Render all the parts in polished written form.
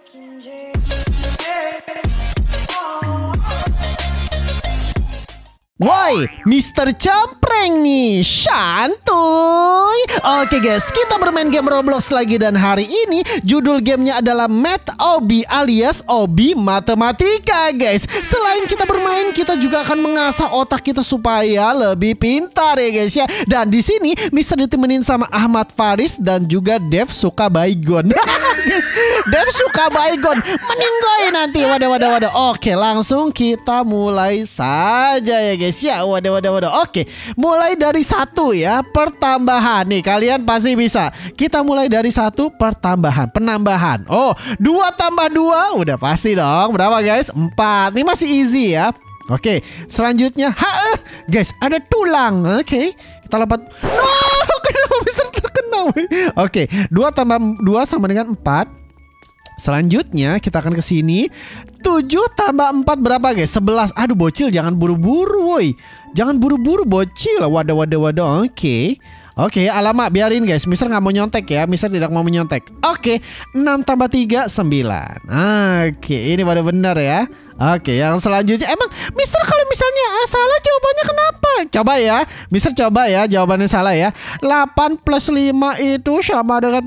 Woi, Mr. Campreng nih, santuy. Oke guys, kita bermain game Roblox lagi dan hari ini judul gamenya adalah Math Obi alias Obi Matematika guys. Selain kita bermain, kita juga akan mengasah otak kita supaya lebih pintar ya guys ya. Dan di sini Mr. ditemenin sama Ahmad Faris dan juga Dev suka baygon. Guys, Dev suka baygon, meninggoy nanti. Waduh. Oke, langsung kita mulai saja ya guys ya. Waduh. Oke, mulai dari satu ya, pertambahan nih. Kalian pasti bisa. Kita mulai dari satu penambahan. Oh, 2 tambah 2 udah pasti dong. Berapa guys? 4. Ini masih easy ya. Oke, selanjutnya guys, ada tulang. Oke, kita lompat. No, kenapa bisa terkena? Oke, 2 tambah 2 sama dengan 4. Selanjutnya kita akan ke sini. 7 tambah 4 berapa guys? 11. Aduh bocil, jangan buru-buru woi. Jangan buru-buru bocil. Waduh. Oke, alamak biarin guys. Mister nggak mau nyontek ya. Mister tidak mau menyontek. Oke, 6 tambah 3 9. Oke, ini pada benar ya. Oke, yang selanjutnya emang Mister kalau misalnya salah jawabannya kenapa? Coba ya, Mister coba ya jawabannya salah ya. 8 plus 5 itu sama dengan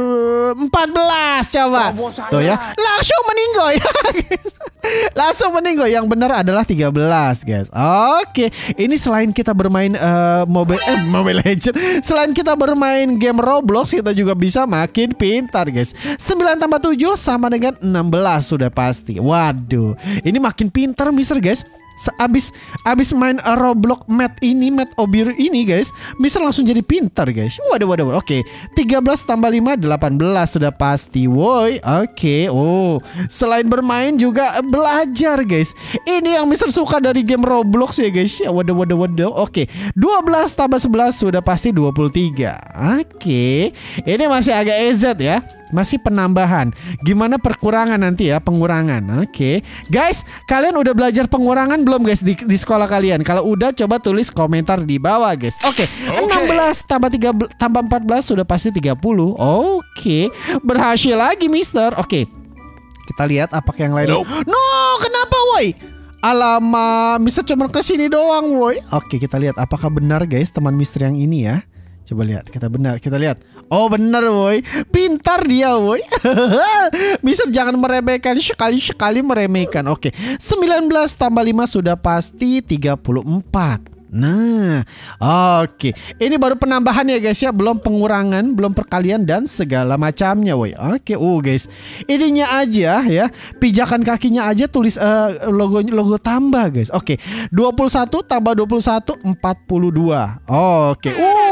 14. Coba tuh ya, langsung meninggoy. Langsung meninggoy. Yang benar adalah 13 guys. Oke, ini selain kita bermain Mobile Legends, selain kita bermain game Roblox, kita juga bisa makin pintar guys. 9 tambah 7 sama dengan 16 sudah pasti. Waduh, ini makin pintar Mister guys. Abis main Roblox Math Obi ini guys, Mister langsung jadi pintar guys. Waduh. Oke, 13 tambah 5 18 sudah pasti woi. Oke. Oh, selain bermain juga belajar guys. Ini yang Mister suka dari game Roblox ya guys. Waduh. Oke, 12 tambah 11 sudah pasti 23. Oke, ini masih agak EZ ya. Masih penambahan. Gimana perkurangan nanti ya, pengurangan. Oke. Guys, kalian udah belajar pengurangan belum guys di sekolah kalian? Kalau udah coba tulis komentar di bawah guys. Oke. 16 tambah 14 sudah pasti 30. Oke. Berhasil lagi Mister. Oke. Kita lihat apakah yang lain. No, kenapa woi? Alamak, Mister cuma kesini doang woi. Oke, kita lihat apakah benar guys teman Mister yang ini ya. Coba lihat, kita lihat. Oh bener woi, pintar dia woi. Mister jangan meremehkan, sekali-sekali meremehkan. Oke, 19 tambah 5 sudah pasti 34. Nah, oke. Ini baru penambahan ya guys ya, belum pengurangan, belum perkalian dan segala macamnya woi. Oke, guys, ininya aja ya, pijakan kakinya aja tulis logo tambah guys. Oke, 21 tambah 21 42. Oke.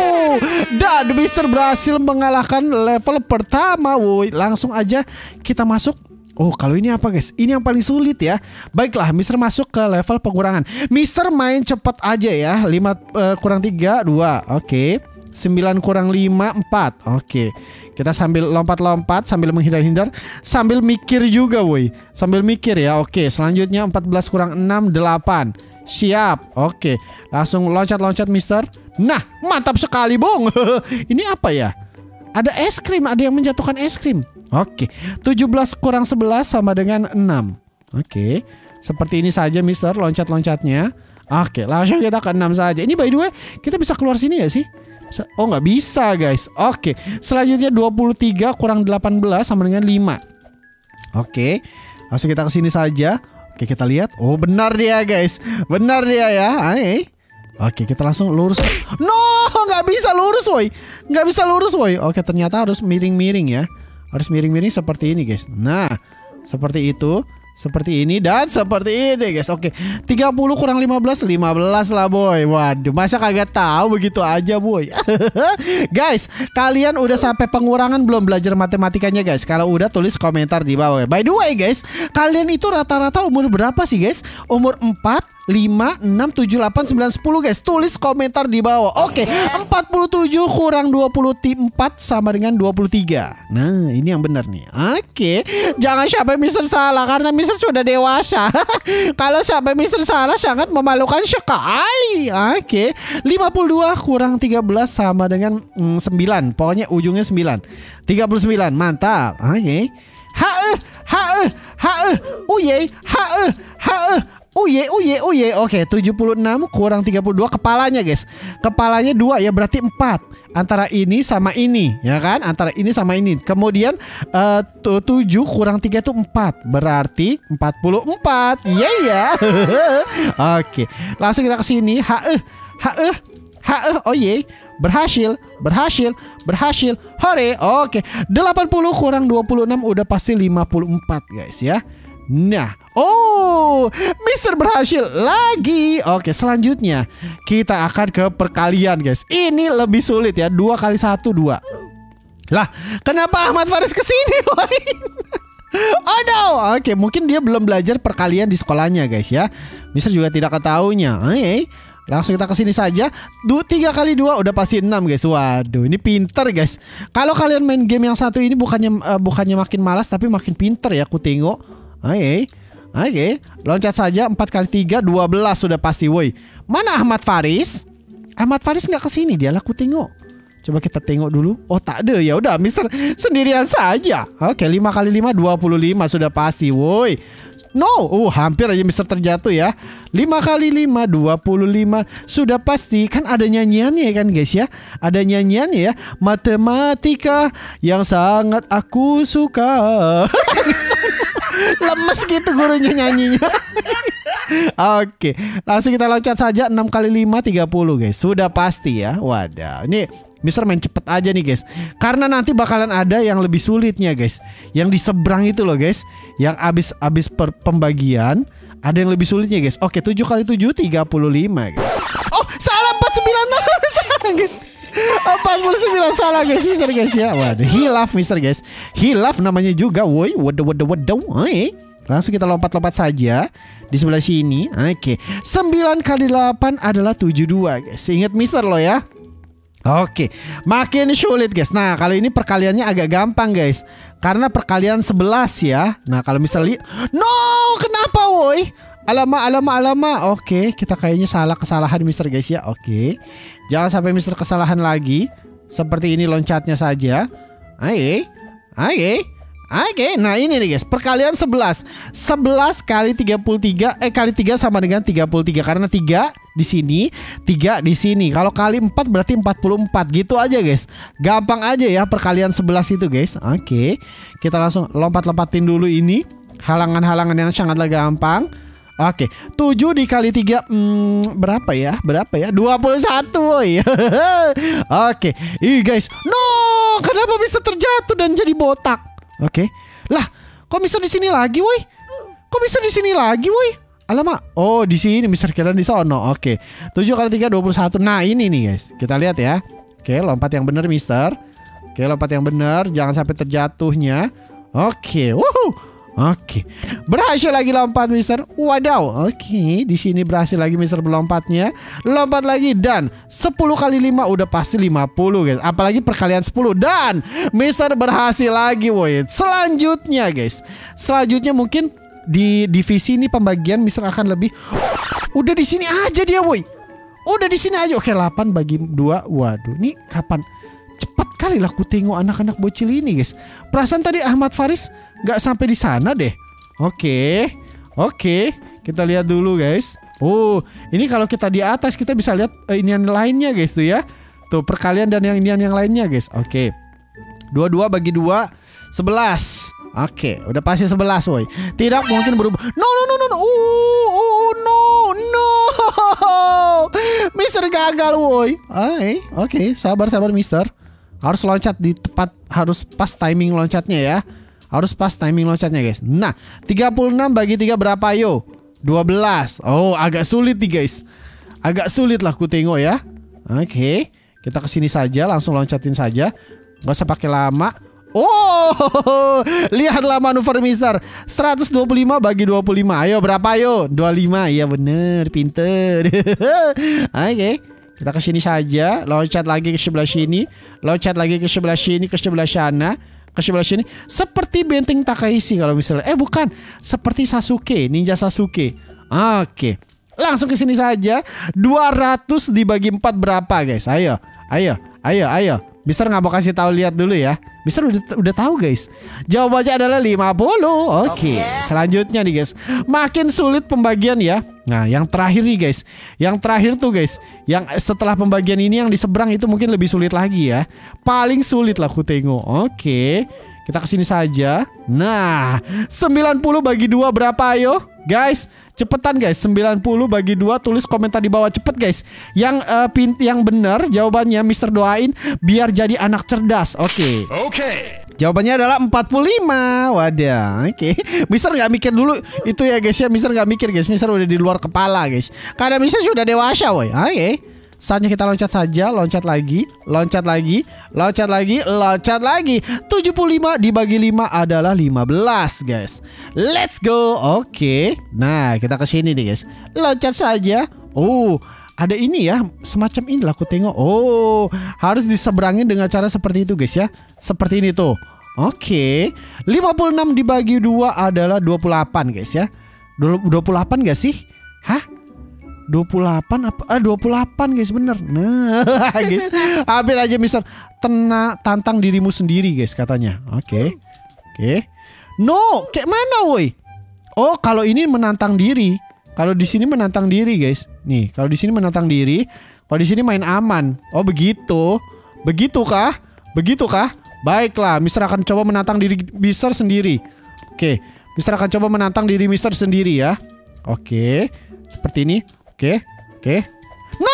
Dan Mister berhasil mengalahkan level pertama woi. Langsung aja kita masuk. Oh, kalau ini apa guys? Ini yang paling sulit ya. Baiklah, Mister masuk ke level pengurangan. Mister main cepat aja ya. 5 kurang 3 2. Oke. 9 kurang 5 4. Oke. Kita sambil lompat-lompat, sambil menghindar-hindar, sambil mikir juga woi. Sambil mikir ya. Oke, selanjutnya 14 kurang 6 8. Siap. Oke. Langsung loncat-loncat Mister. Nah, mantap sekali bong. Ini apa ya? Ada es krim, ada yang menjatuhkan es krim. Oke, 17 kurang 11 sama dengan 6. Oke, seperti ini saja Mister loncat-loncatnya. Oke, langsung kita ke 6 saja. Ini by the way, kita bisa keluar sini gak sih? Oh nggak bisa guys. Oke, selanjutnya 23 kurang 18 sama dengan 5. Oke, langsung kita ke sini saja. Oke, kita lihat. Oh benar dia guys. Benar dia ya. Oke, kita langsung lurus. No, nggak bisa lurus woi. Nggak bisa lurus woi. Oke, ternyata harus miring-miring ya. Harus miring-miring seperti ini guys. Nah, seperti itu, seperti ini dan seperti ini guys. Oke, 30 kurang 15 15 lah boy. Waduh, masa kagak tahu begitu aja boy. Guys, kalian udah sampai pengurangan belum belajar matematikanya guys? Kalau udah tulis komentar di bawah. By the way guys, kalian itu rata-rata umur berapa sih guys? Umur 4 5, 6, 7, 8, 9, 10 guys. Tulis komentar di bawah. Oke, 47 kurang 24 sama dengan 23. Nah, ini yang benar nih. Oke, jangan sampai Mister salah karena Mister sudah dewasa. Kalau sampai Mister salah sangat memalukan sekali. Oke, 52 kurang 13 sama dengan 9. Pokoknya ujungnya 9. 39, mantap. Oke. Uye. Uye. Oke, 76 kurang 32 kepalanya guys. Kepalanya 2 ya, berarti 4. Antara ini sama ini, ya kan? Antara ini sama ini. Kemudian 7 kurang 3 itu 4. Berarti 44. Iya ya. Oke, langsung kita ke sini. Oye. Berhasil. Hore. Oke, 80 kurang 26 udah pasti 54 guys ya. Nah, Mister berhasil lagi. Oke, selanjutnya kita akan ke perkalian guys. Ini lebih sulit ya. 2 kali 1 2. Lah, kenapa Ahmad Faris kesini? Oh no. Oke, mungkin dia belum belajar perkalian di sekolahnya guys ya. Mister juga tidak ketahuinya. Langsung kita kesini saja. 3 kali 2 udah pasti 6 guys. Waduh, ini pinter guys. Kalau kalian main game yang satu ini bukannya makin malas, tapi makin pinter ya, aku tengok. Oke, loncat saja. 4 kali 3 12 sudah pasti. Woi, mana Ahmad Faris? Ahmad Faris nggak kesini, dia laku tengok. Coba kita tengok dulu. Oh, tak ada. Ya udah, Mister sendirian saja. Oke, 5 kali 5 25 sudah pasti. Woi, no, hampir aja Mister terjatuh ya. 5 kali 5 25 sudah pasti. Kan ada nyanyiannya kan guys ya. Ada nyanyiannya ya. Matematika yang sangat aku suka. Lemes gitu gurunya nyanyinya. Oke, langsung kita loncat saja. 6 kali 5 30 guys. Sudah pasti ya. Wadah, ini Mister main cepet aja nih guys. Karena nanti bakalan ada yang lebih sulitnya guys. Yang di seberang itu loh guys. Yang abis pembagian ada yang lebih sulitnya guys. Oke, 7 kali 7 35 guys. Oh, salah 49. Salah guys. 49 salah guys, Mister guys ya. Waduh, hilaf Mister guys. Hilaf namanya juga. Woi, waduh. Langsung kita lompat-lompat saja di sebelah sini. Oke, 9 kali 8 adalah 72 guys. Ingat Mister lo ya. Oke, makin sulit guys. Nah, kalau ini perkaliannya agak gampang guys. Karena perkalian 11 ya. Nah, kalau misalnya no, kenapa woi? Alama. Oke, kita kayaknya kesalahan Mister guys ya. Oke, jangan sampai Mister kesalahan lagi. Seperti ini loncatnya saja. Oke, nah ini nih guys, perkalian 11 kali 33 kali 3 sama dengan 33. Karena 3 di sini, 3 di sini. Kalau kali 4 berarti 44. Gitu aja guys. Gampang aja ya perkalian 11 itu guys. Oke, kita langsung lompat-lompatin dulu ini. Halangan-halangan yang sangatlah gampang. Oke, 7 dikali 3 berapa ya? 21 woy. Oke, guys. No, kenapa bisa terjatuh dan jadi botak? Oke. Lah, kok Mister di sini lagi, woi? Alamak. Oh, di sini Mister kira di sono. Oke. 7 kali 3 21. Nah, ini nih, guys. Kita lihat ya. Oke, lompat yang benar, Mister. Oke, lompat yang benar, jangan sampai terjatuhnya. Oke. Oke. Berhasil lagi lompat, Mister. Wadaw. Oke, di sini berhasil lagi Mister berlompatnya. Lompat lagi dan 10 kali 5 udah pasti 50, guys. Apalagi perkalian 10 dan Mister berhasil lagi, woi. Selanjutnya, guys. Selanjutnya mungkin di divisi ini pembagian Mister akan lebih. Udah di sini aja dia, woi. Udah di sini aja. Oke, 8 bagi 2. Waduh, ini kapan? Cepat kali lah ku tengok anak-anak bocil ini, guys. Perasaan tadi Ahmad Faris nggak sampai di sana deh. Oke, kita lihat dulu guys. Oh, ini kalau kita di atas kita bisa lihat inian lainnya guys tuh ya. Tuh perkalian dan yang inian yang lainnya guys. Oke, 22 bagi 2 11. Oke, udah pasti 11 woi. Tidak mungkin berubah. No. Mister gagal woi. Oke, sabar Mister. Harus loncat di tepat, harus pas timing loncatnya ya. Harus pas timing loncatnya guys. Nah, 36 bagi 3 berapa yo? 12. Oh, agak sulit nih guys. Agak sulit lah ku tengok ya. Oke, kita kesini saja, langsung loncatin saja. Gak usah pakai lama. Oh, lihatlah manuver Mister. 125 bagi 25. Ayo berapa yo? 25. Iya bener, pinter. Oke, kita kesini saja. Loncat lagi ke sebelah sini. Loncat lagi ke sebelah sini, ke sebelah sana, ke sebelah sini. Seperti benteng Takaishi kalau misalnya. Bukan, seperti Sasuke, ninja Sasuke. Oke, langsung ke sini saja. 200 dibagi 4 berapa guys? Ayo. Mister nggak mau kasih tahu, lihat dulu ya. Mister udah tahu guys. Jawabannya adalah 50. Oke. Selanjutnya nih guys. Makin sulit pembagian ya. Nah yang terakhir nih guys. Yang terakhir tuh guys. Yang setelah pembagian ini yang di seberang itu mungkin lebih sulit lagi ya. Paling sulit lah aku tengok. Oke. Kita kesini saja. Nah 90 bagi 2 berapa ayo guys? Cepetan guys. 90 bagi 2. Tulis komentar di bawah cepet guys. Yang benar jawabannya Mister doain biar jadi anak cerdas. Oke. Jawabannya adalah 45. Wadah. Oke. Mister gak mikir dulu itu ya guys ya. Mister gak mikir guys. Mister udah di luar kepala guys. Karena Mister sudah dewasa woy. Oke. Saatnya kita loncat saja. Loncat lagi. Loncat lagi. Loncat lagi. Loncat lagi. 75 dibagi 5 adalah 15 guys. Let's go. Oke. Nah kita kesini nih guys. Loncat saja. Oh ada ini ya. Semacam ini lah aku tengok. Oh harus diseberangin dengan cara seperti itu guys ya. Seperti ini tuh. Oke. 56 dibagi 2 adalah 28 guys ya. 28 gak sih? Hah? 28 apa? 28 guys bener. Nah guys. Hampir aja Mister tantang dirimu sendiri guys katanya. Oke. No, kayak mana woi? Oh, kalau ini menantang diri. Kalau di sini menantang diri guys. Nih, kalau di sini menantang diri, kalau di sini main aman. Oh, begitu. Begitukah? Begitukah? Baiklah, Mister akan coba menantang diri Mister sendiri. Oke. Mister akan coba menantang diri Mister sendiri ya. Oke. Seperti ini. Oke. No,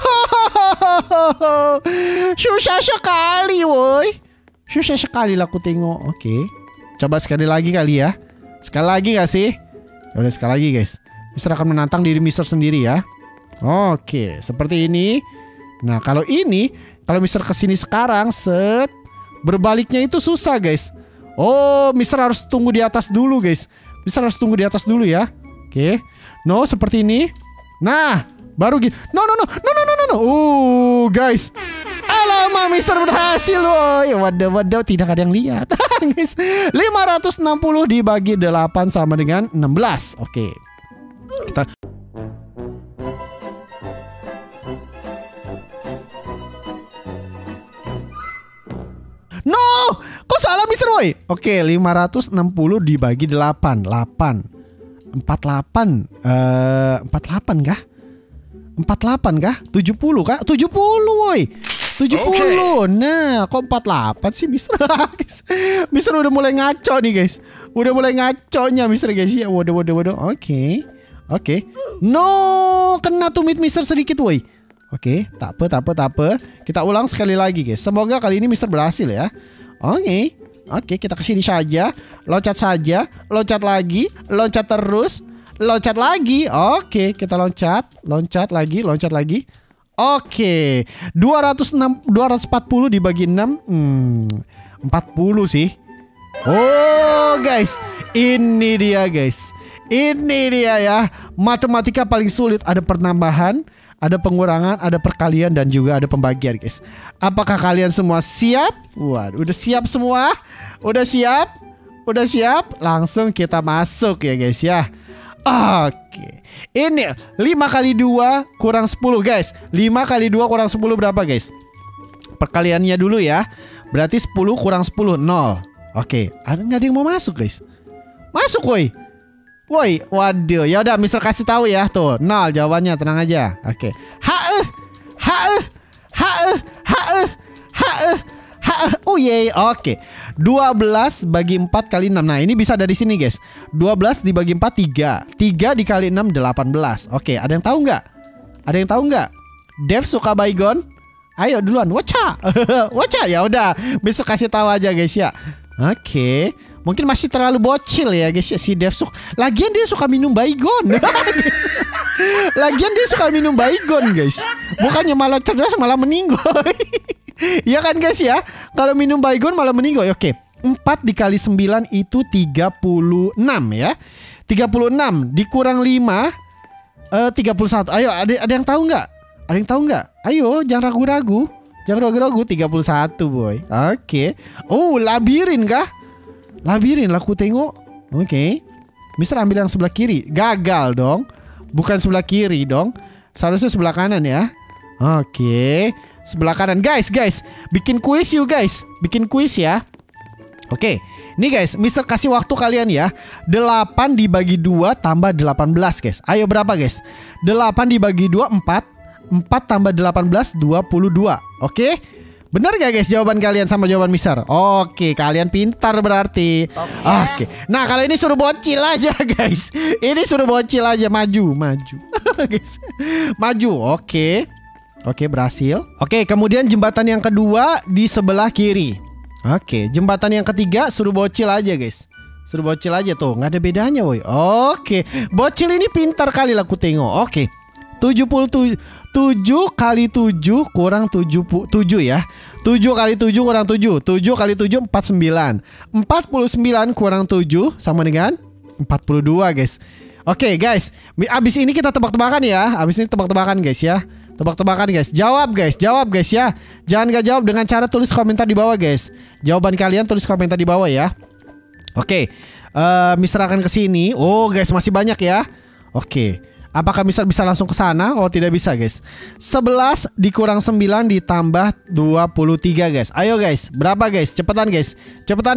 susah sekali, woi. Susah sekali lah aku tengok. Oke. Coba sekali lagi kali ya. Sekali lagi gak sih? Udah sekali lagi guys. Mister akan menantang diri Mister sendiri ya. Oke, seperti ini. Nah, kalau ini, kalau Mister kesini sekarang, set, berbaliknya itu susah guys. Oh, Mister harus tunggu di atas dulu guys. Mister harus tunggu di atas dulu ya. Oke. No, seperti ini. Nah, baru gitu. No. Guys. Alamak, Mister berhasil woy. Waduh, tidak ada yang lihat. Guys. 560 dibagi 8 sama dengan 16. Oke. Kita No, kok salah Mister woy? Oke, 560 dibagi 8. 48 kah? 48 kah? 70 kah? 70 woi. 70. Nah, kok 48 sih Mister? Mister udah mulai ngaco nih guys. Udah mulai ngaconya Mister guys ya. Waduh. Oke. No, kena tumit Mister sedikit woi. Oke, tak apa. Kita ulang sekali lagi guys. Semoga kali ini Mister berhasil ya. Oke, kita kesini saja. Loncat saja. Loncat lagi. Loncat terus. Loncat lagi. Oke, kita loncat. Loncat lagi. Oke, 240 dibagi 6. 40 sih. Oh guys, ini dia guys. Ini dia ya. Matematika paling sulit. Ada penambahan, ada pengurangan, ada perkalian, dan juga ada pembagian guys. Apakah kalian semua siap? Waduh, udah siap semua? Udah siap? Langsung kita masuk ya guys ya. Oke. Ini 5 kali 2 kurang 10 guys. 5 kali 2 kurang 10 berapa guys? Perkaliannya dulu ya. Berarti 10 kurang 10 0. Oke, nggak ada yang mau masuk guys. Masuk woi. Waduh, ya udah Mister kasih tahu ya tuh. 0 jawabannya, tenang aja. Oke. Oh ye, oke. 12 bagi 4 kali 6. Nah, ini bisa dari sini, guys. 12 dibagi 4 3. 3 dikali 6 18. Oke, ada yang tahu nggak? Dev suka baygon? Ayo duluan, waca. Waca ya udah. Bisa kasih tahu aja, guys ya. Oke. Mungkin masih terlalu bocil ya, guys ya, si Dev Lagian dia suka minum baygon. Guys. Bukannya malah cerdas, malah meninggoy. Ya kan guys ya. Kalau minum baygon malah meninggoy. Oke. 4 dikali 9 itu 36 ya. 36 dikurang 5 31. Ayo, ada yang tahu nggak? Ayo, jangan ragu-ragu. 31 boy. Oke. Oh, labirin kah? Labirin lah aku tengok. Oke. Mister ambil yang sebelah kiri. Gagal dong. Bukan sebelah kiri dong. Seharusnya sebelah kanan ya. Oke. Sebelah kanan. Guys. Bikin kuis yuk guys. Bikin kuis ya. Oke, nih guys, Mister kasih waktu kalian ya. 8 dibagi 2 tambah 18 guys. Ayo berapa guys? 8 dibagi 2 4. 4 tambah 18 22. Oke? Benar gak guys jawaban kalian sama jawaban Mister? Oke, kalian pintar berarti. Oke. Nah, kalau ini suruh bocil aja guys. Ini suruh bocil aja, maju. Guys. Maju. Oke. Oke, berhasil. Oke, kemudian jembatan yang kedua di sebelah kiri. Oke, jembatan yang ketiga suruh bocil aja guys. Suruh bocil aja tuh, nggak ada bedanya woi. Oke, bocil ini pintar kali lah aku tengok. Oke, 77 kali 7 kurang 7 ya. 7 kali 7 kurang 7. 7 kali 7 49. 49 kurang 7 sama dengan 42 guys. Oke guys, abis ini kita tebak-tebakan ya. Abis ini tebak-tebakan guys ya. Tebak-tebakan guys. Jawab guys ya. Jangan gak jawab dengan cara tulis komentar di bawah guys. Jawaban kalian tulis komentar di bawah ya. Oke, Mister akan ke sini. Oh guys, masih banyak ya. Oke. Apakah Mister bisa langsung ke sana? Oh, tidak bisa guys. 11 dikurang 9 ditambah 23 guys. Ayo guys, berapa guys? Cepetan guys. 4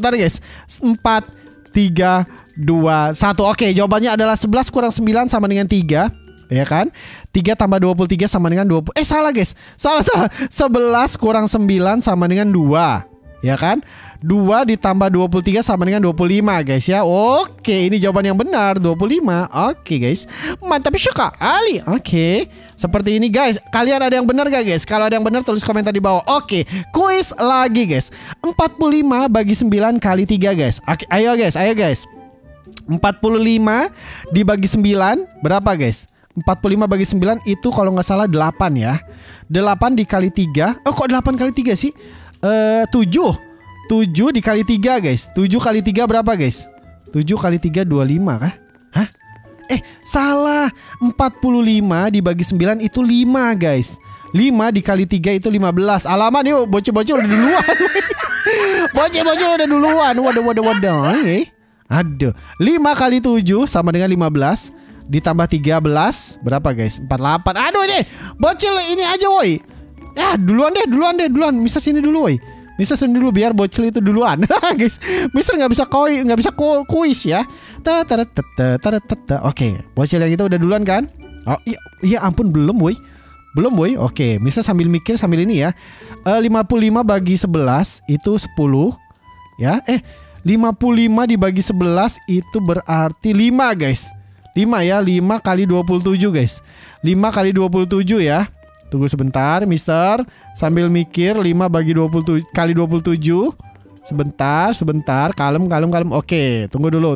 3 2 1. Oke, jawabannya adalah 11 kurang 9 sama dengan 3. Ya kan? 3 tambah 23 sama dengan 20. Salah guys. Salah. 11 kurang 9 sama dengan 2. Ya kan? 2 ditambah 23 sama dengan 25 guys ya. Oke, ini jawaban yang benar, 25. Oke guys, mantap sekali. Oke, seperti ini guys. Kalian ada yang benar gak guys? Kalau ada yang benar tulis komentar di bawah. Oke, kuis lagi guys. 45 bagi 9 kali 3 guys. Oke, ayo guys. 45 dibagi 9 berapa guys? 45 bagi 9 itu kalau nggak salah 8 ya. 8 dikali 3. Oh, kok 8 kali 3 sih? 7 dikali 3 guys. 7 kali 3 berapa guys? 7 kali 3 25 kah? Hah? Salah. 45 dibagi 9 itu 5 guys. 5 dikali 3 itu 15. Alamat yuk, bocil-bocil udah duluan. Bocil-bocil udah duluan. Waduh. Aduh. 5 kali 7 sama dengan 15 ditambah 13 berapa guys? 48. Aduh nih, bocil ini aja woi. Ya duluan deh. Mister sini dulu woi. Mister sini dulu biar bocil itu duluan. Guys, Mister nggak bisa kuis ya. Oke, bocil yang itu udah duluan kan? Oh iya ampun, belum woi. Oke, Mister sambil mikir sambil ini ya. 55 bagi 11 itu 10 ya. 55 dibagi 11 itu berarti 5 guys. 5 ya, 5 kali 27 guys. 5 kali 27 ya. Tunggu sebentar Mister sambil mikir. 5 bagi 27 kali 27. Sebentar. Kalem. Oke, tunggu dulu.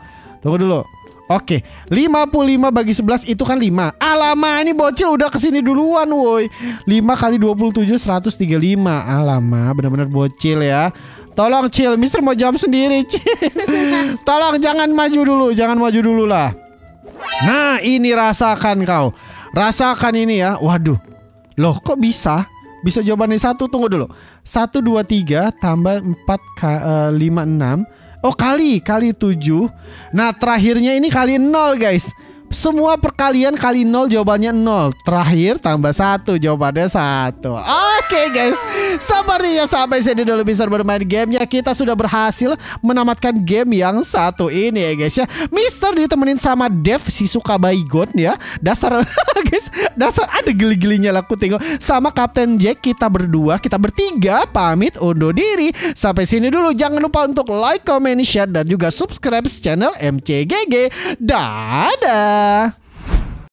Oke, 55 bagi 11 itu kan 5. Alamak, ini bocil udah kesini duluan woi. 5 kali 27 135. Alamak, benar-benar bocil ya. Tolong Cil, Mister mau jawab sendiri Cil. Tolong jangan maju dulu lah. Nah, ini rasakan kau. Rasakan ini ya. Waduh. Loh, kok bisa? Bisa jawabannya 1, tunggu dulu. 1 2 3 tambah 4 5 6. Oh, kali 7. Nah, terakhirnya ini kali 0 guys. Semua perkalian kali 0 jawabannya 0. Terakhir tambah 1 jawabannya 1. Oke guys, sepertinya sampai sini dulu Mister bermain gamenya. Kita sudah berhasil menamatkan game yang satu ini ya guys ya. Mister ditemenin sama Dev si suka baygon ya. Dasar guys, dasar ada geli-gelinya lah aku tengok. Sama Kapten Jack, kita berdua, kita bertiga pamit undur diri. Sampai sini dulu, jangan lupa untuk like, comment, share dan juga subscribe channel MCGG. Dadah.